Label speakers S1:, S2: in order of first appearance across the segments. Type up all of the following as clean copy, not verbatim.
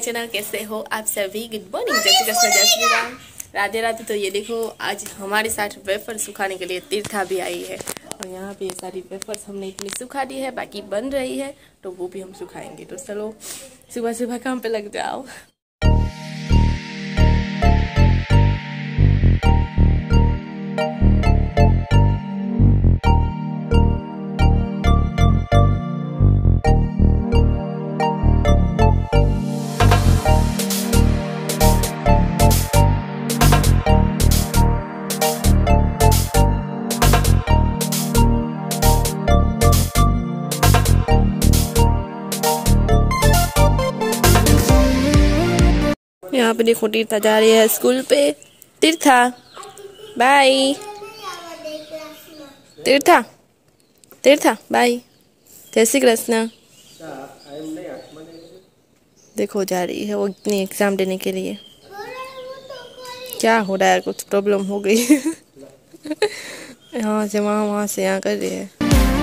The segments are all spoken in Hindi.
S1: चैनल, कैसे हो आप सभी? गुड मॉर्निंग, जय श्री कृष्ण, जय श्री राम, राधे राधे। तो ये देखो, आज हमारे साथ वेफर सुखाने के लिए तीर्था भी आई है और यहाँ पे ये सारी वेफर्स हमने इतनी सुखा दी है, बाकी बन रही है तो वो भी हम सुखाएंगे। तो चलो सुबह सुबह काम पे लग जाओ। यहाँ पे देखो तीर्था जा रही है स्कूल पे। तीर्था बाय। तीर्था तीर्था बाय, जय श्री कृष्ण। देखो जा रही है वो इतनी एग्जाम देने के लिए। क्या हो रहा है, कुछ प्रॉब्लम हो गई। यहाँ से वहाँ, वहाँ से यहाँ कर रही है।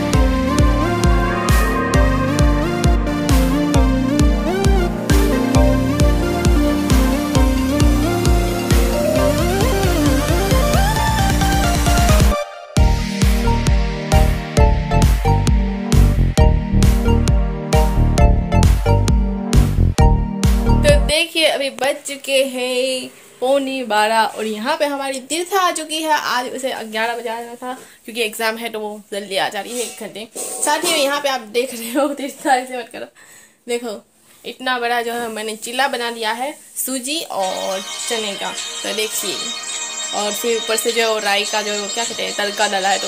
S1: देखिए अभी बज चुके हैं 11:15 और यहाँ पे हमारी तीर्था आ चुकी है। आज उसे 11 बजे आना था क्योंकि एग्जाम है तो वो जल्दी आ जा रही है 1 घंटे। साथ ही में यहाँ पे आप देख रहे हो, तीर्था ऐसे मत करो, देखो इतना बड़ा जो है मैंने चिल्ला बना दिया है सूजी और चने का। तो देखिए, और फिर ऊपर से जो राई का जो क्या कहते हैं तड़का डाला है। तो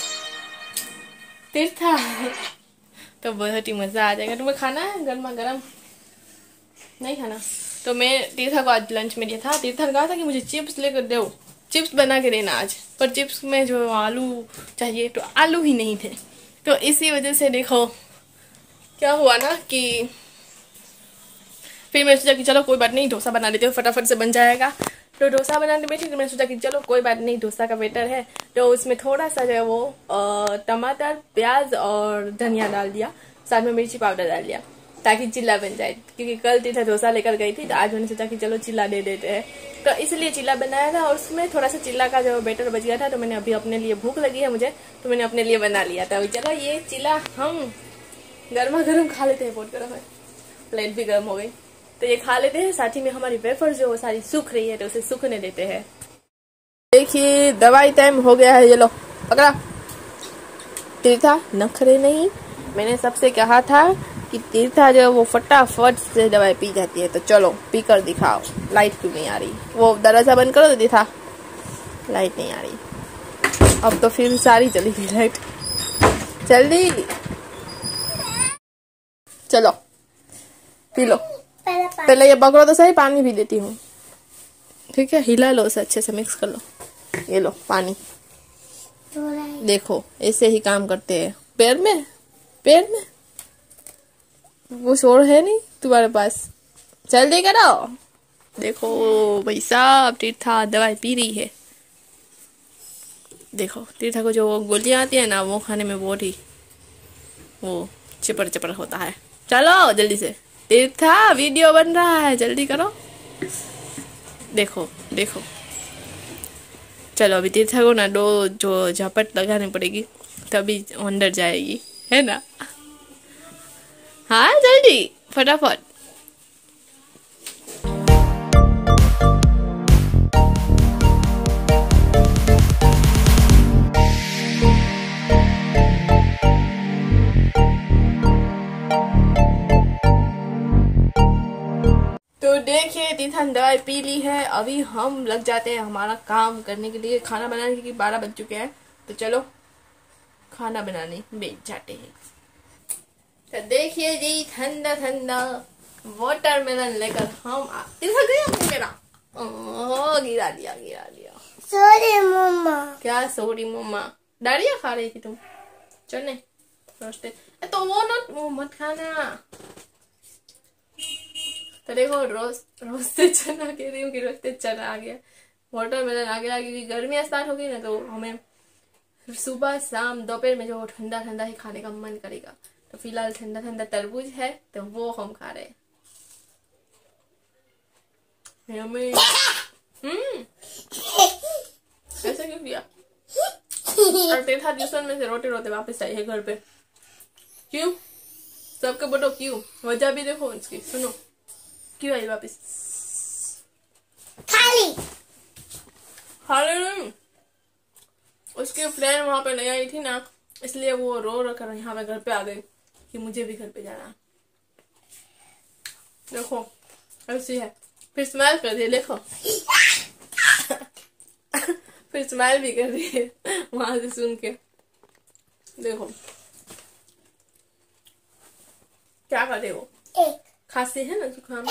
S1: तीर्था तो बहुत ही मजा आ जाएगा। तुम्हें खाना है गर्मा गर्म? नहीं खाना? तो मैं तीर्था को आज लंच में दिया था। तीर्था ने कहा था कि मुझे चिप्स लेकर दो, चिप्स बना के देना आज, पर चिप्स में जो आलू चाहिए तो आलू ही नहीं थे। तो इसी वजह से देखो क्या हुआ ना कि फिर मैं सोचा कि चलो कोई बात नहीं, डोसा बना लेते हो, फटाफट से बन जाएगा। तो डोसा बनाने बैठी तो मैं सोचा कि चलो कोई बात नहीं, डोसा का बेटर है। तो उसमें थोड़ा सा जो है वो टमाटर, प्याज और धनिया डाल दिया, साथ में मिर्ची पाउडर डाल दिया ताकि चिल्ला बन जाए। क्योंकि कल तीर्था डोसा लेकर गई थी तो आज मैंने सोचा कि चलो चिल्ला दे देते हैं, तो इसलिए चिल्ला बनाया था। और उसमें थोड़ा सा चिल्ला का जो बैटर बच गया था तो मैंने अभी अपने लिए, भूख लगी है मुझे तो मैंने अपने लिए बना लिया था। चलो ये चिल्ला हम गर्मा गर्म खा लेते हैं, बहुत गर्म है, प्लेट भी गर्म हो गई, तो ये खा लेते हैं। साथ ही में हमारी वेफर जो सारी सूख रही है तो उसे सूखने देते हैं। देखिए दवाई टाइम हो गया है, ये लो पकड़ा। तीर्था नखरे नहीं, मैंने सबसे कहा था कि तीर्था जो वो फटाफट से दवाई पी जाती है। तो चलो पी कर दिखाओ। लाइट क्यों नहीं आ रही? वो दरवाजा बंद करो। तो तीर्था लाइट नहीं आ रही। अब तो फिर सारी चली गई लाइट। जल्दी चलो पी लो। पहले ये पकड़ो तो सही, पानी भी देती हूँ, ठीक है? हिला लो, उसे अच्छे से मिक्स कर लो। ये लो पानी। देखो ऐसे ही काम करते हैं। पैर में वो शोर है नहीं तुम्हारे पास, जल्दी करो। देखो भाई साहब, तीर्था दवाई पी रही है। देखो तीर्था को जो गोलियां आती है ना, वो खाने में बहुत ही वो चिपर चिपर होता है। चलो जल्दी से, तीर्था वीडियो बन रहा है, जल्दी करो। देखो देखो, चलो अभी तीर्था को ना 2 जो झापट लगानी पड़ेगी तभी अंदर जाएगी, है ना? हाँ जल्दी फटाफट। तो देखिए तीर्था ने दवाई पी ली है। अभी हम लग जाते हैं हमारा काम करने के लिए, खाना बनाने के लिए। 12 बज चुके हैं तो चलो खाना बनाने बैठ जाते हैं। तो देखिए जी, ठंडा ठंडा वाटरमेलन लेकर हम तीर्था गया मेरा। गिरा दिया।
S2: Sorry mamma.
S1: क्या सॉरी मम्मा? डालिया खा रही थी तुम? चने रोस्टेड, तो वो मत खाना। तो देखो रोस्टेड चना कह रही हूँ कि रोस्टेड चना आ गया, वाटरमेलन आ गया। क्योंकि गर्मियाँ स्टार्ट हो गई ना तो हमें सुबह शाम दोपहर में जो ठंडा ठंडा ही खाने का मन करेगा। तो फिलहाल ठंडा ठंडा तरबूज है तो वो हम खा रहे हैं। यम्मी। ऐसे क्यों किया? और टेढ़ा ट्यूशन में से रोते रोते वापस आई है घर पे। क्यों? सबके बोलो क्यों? वजह भी देखो इसकी, सुनो क्यों आई वापस।
S2: खाली
S1: नहीं, उसकी फ्रेंड वहां पे नहीं आई थी ना, इसलिए वो रो रो कर यहाँ पे घर पे आ गई कि मुझे भी घर पे जाना। देखो ऐसी है, फिर स्माइल कर रही है, देखो फिर स्माइल भी कर रही है वहां से सुन के। देखो क्या करे वो, खांसी है ना, जुकाम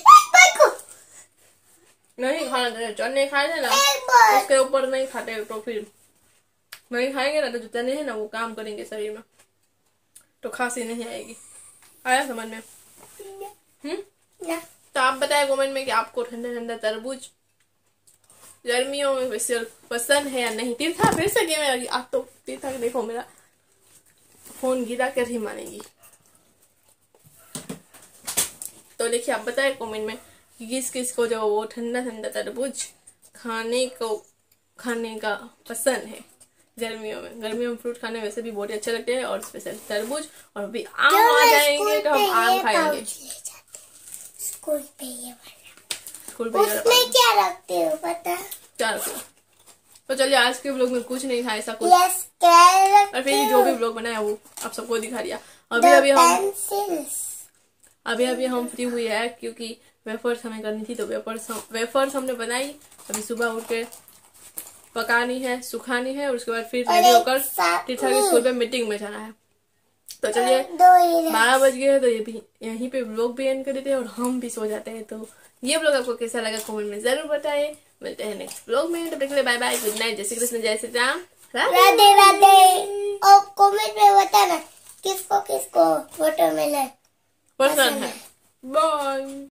S1: नहीं खाना चाहिए। चने खाए थे ना, उसके ऊपर नहीं खाते तो फिर नहीं खाएंगे ना, तो जो चने है ना वो काम करेंगे शरीर में, तो खांसी नहीं आएगी। आया समझ में? तो आप बताएं कमेंट में कि आपको ठंडा ठंडा तरबूज गर्मियों में वैसे पसंद है या नहीं। तीर्था फिर से गेम लगी आप तो। तीर्था देखो मेरा फोन गिरा कर ही मानेगी। तो देखिए आप बताएं कमेंट में कि किस किस को जो वो ठंडा ठंडा तरबूज खाने का पसंद है गर्मियों में। गर्मियों में फ्रूट खाने वैसे भी बहुत अच्छे लगते हैं, और स्पेशल तरबूज। और अभी आम आ जाएंगे तो हम आम खाएंगे।
S2: स्कूल पे ये
S1: वाला
S2: उसमें क्या रखते हो पता?
S1: क्या रखो? तो चलिए आज के व्लॉग में कुछ नहीं था ऐसा कुछ।
S2: और
S1: फिर जो भी व्लॉग बनाया वो आप सबको दिखा दिया। अभी हम फ्री हुए हैं क्योंकि वेफर्स हमें करनी थी, तो वेफर्स हमने बनाई। अभी सुबह उठ के पकानी है, सुखानी है, और उसके बाद फिर रेडी होकर टीचर के स्कूल पे मीटिंग में जाना है। तो चलिए 12 बज गए हैं, तो ये भी यहीं पे व्लॉग भी एंड कर देते हैं और हम भी सो जाते हैं। तो ये व्लॉग आपको कैसा लगा कमेंट में जरूर बताएं। मिलते हैं नेक्स्ट व्लॉग में, तब तक के लिए बाय बाय, गुड नाइट, जय श्री कृष्ण, जय श्री राम,
S2: राधे राधे। और कमेंट में बताना किसको किसको फोटो में पसंद है।
S1: बाय।